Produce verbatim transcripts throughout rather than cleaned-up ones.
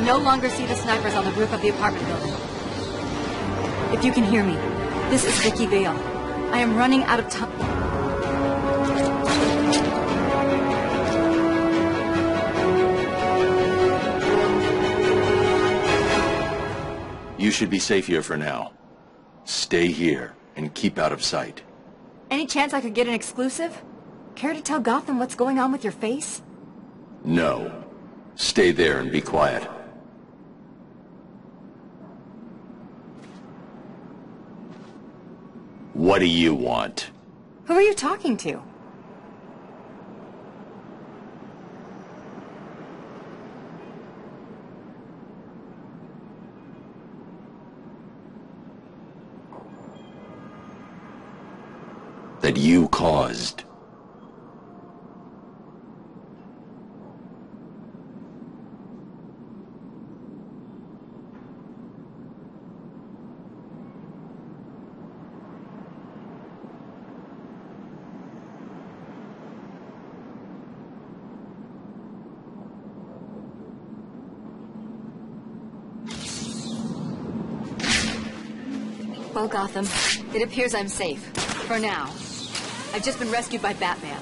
no longer see the snipers on the roof of the apartment building. If you can hear me, this is Vicky Vale. I am running out of time. You should be safe here for now. Stay here and keep out of sight. Any chance I could get an exclusive? Care to tell Gotham what's going on with your face? No. Stay there and be quiet. What do you want? Who are you talking to? That you caused. Well, Gotham, it appears I'm safe. For now. I've just been rescued by Batman.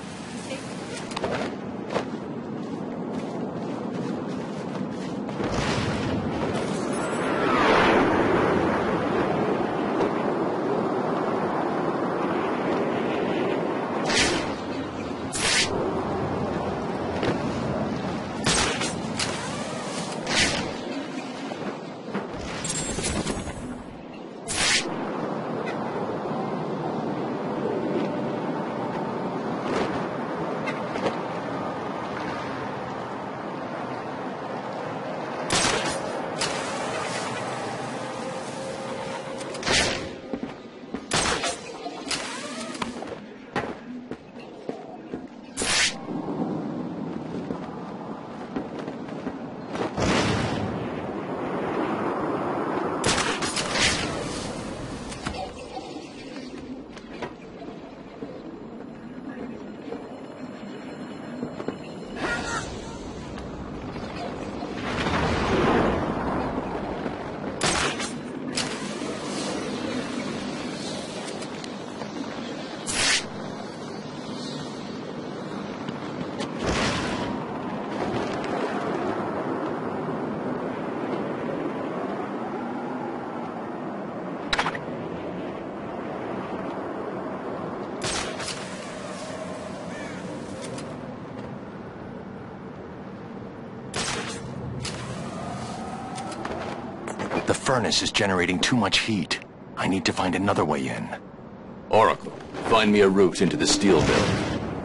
The furnace is generating too much heat. I need to find another way in. Oracle, find me a route into the steel building.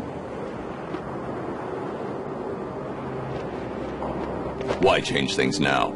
Why change things now?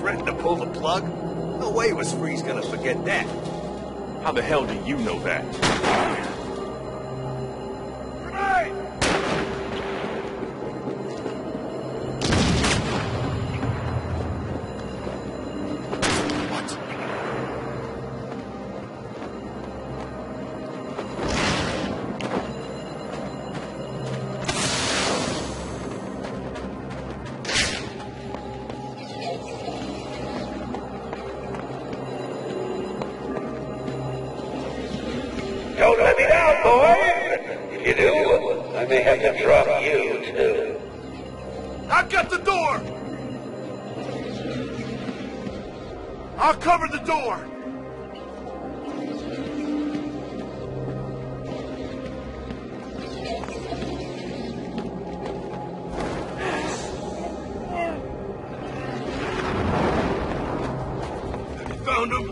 threatened to pull the plug? No way was Freeze gonna forget that. How the hell do you know that? Grenade! What? Don't let me down, boys! If you do, I may have to drop you, too. I've got the door! I'll cover the door! Have you found him?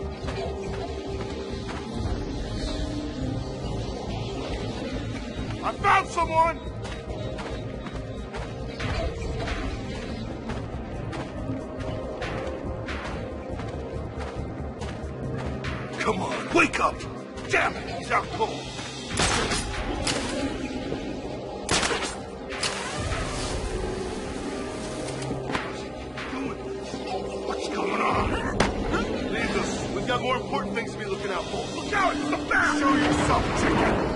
I found someone! Come on, wake up! Damn it, he's out cold! What's going on? Leave us. We've got more important things to be looking out for. Look out! It's the bat! Show yourself, chicken!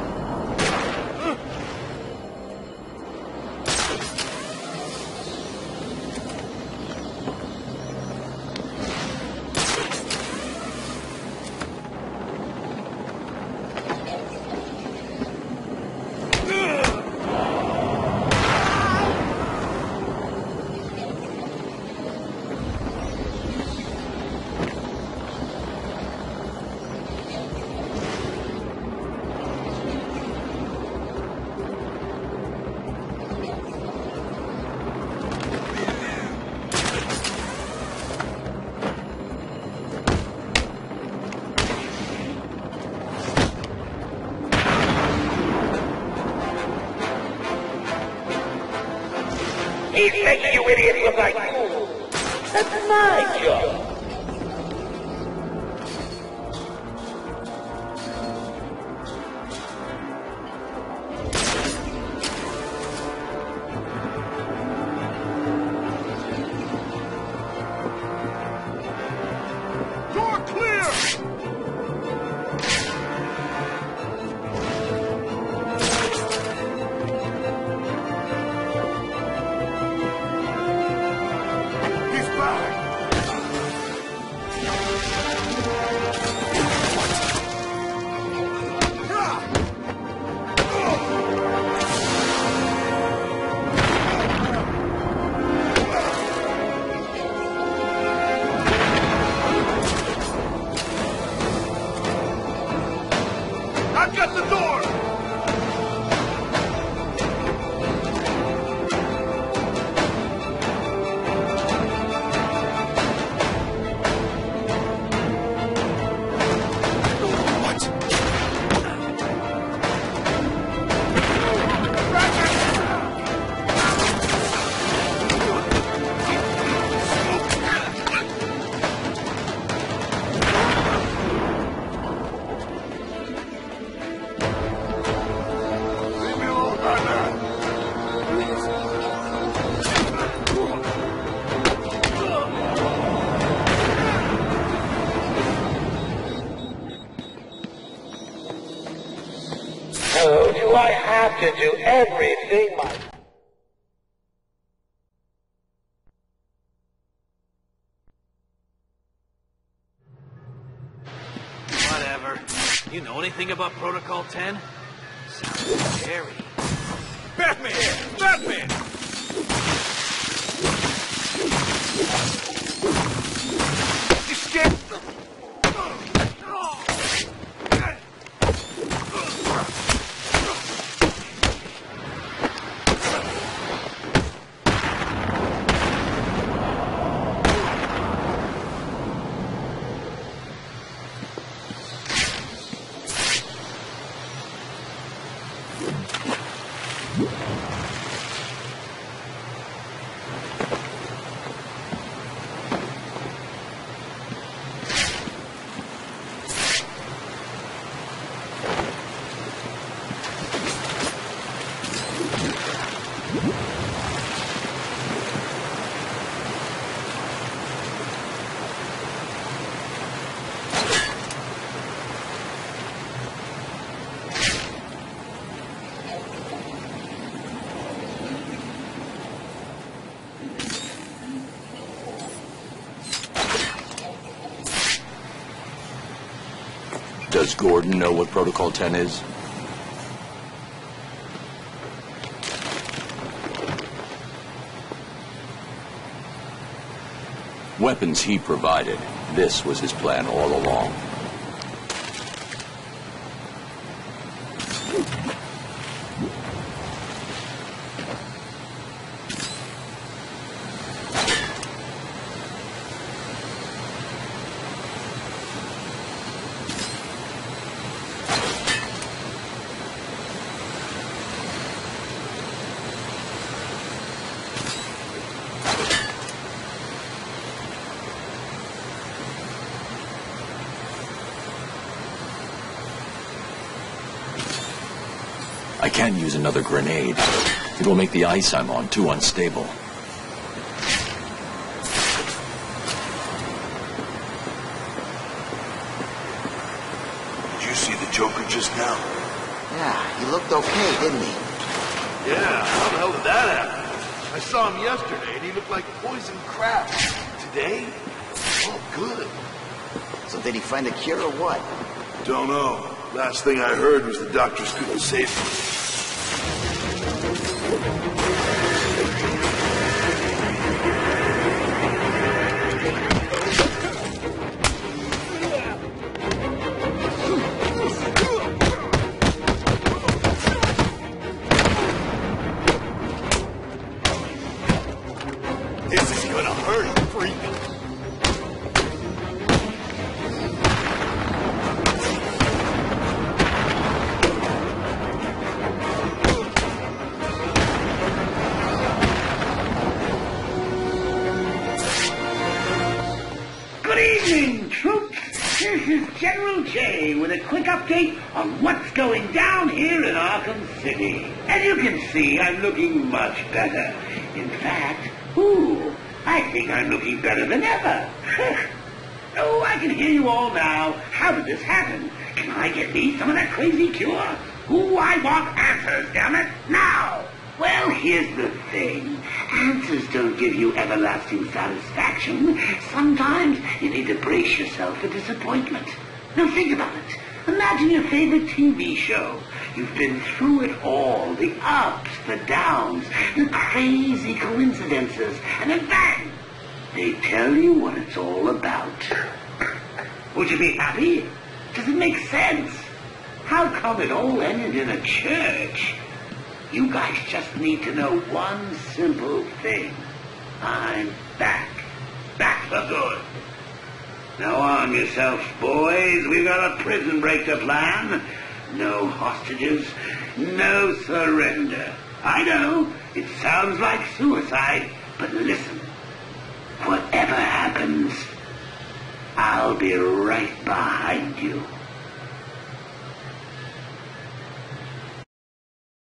He's making you idiots look like fools. That's my job. Door clear! He's back! I've got the door! Leave me alone, Batman! So do I have to do everything my... Whatever. You know anything about Protocol ten? Sounds scary. Batman! Batman! You scared? Does Gordon know what Protocol ten is? Weapons he provided. This was his plan all along. I can't use another grenade. It will make the ice I'm on too unstable. Did you see the Joker just now? Yeah, he looked okay, didn't he? Yeah, how the hell did that happen? I saw him yesterday and he looked like poison crap. Today? Oh, good. So did he find a cure or what? Don't know. Last thing I heard was the doctors couldn't save him. This is gonna hurt, freak. Good evening, troops. This is General J with a quick update on what's going down here in Arkham City. As you can see, I'm looking much better. In fact, ooh, I think I'm looking better than ever. Oh, I can hear you all now. How did this happen? Can I get me some of that crazy cure? Ooh, I want answers, damn it, now! Well, here's the thing. Answers don't give you everlasting satisfaction. Sometimes you need to brace yourself for disappointment. Now think about it. Imagine your favorite T V show. You've been through it all. The ups, the downs, the crazy coincidences. And then bang! They tell you what it's all about. Would you be happy? Does it make sense? How come it all ended in a church? You guys just need to know one simple thing. I'm back. Back for good. Now arm yourselves, boys. We've got a prison break to plan. No hostages. No surrender. I know, it sounds like suicide, but listen. Whatever happens, I'll be right behind you.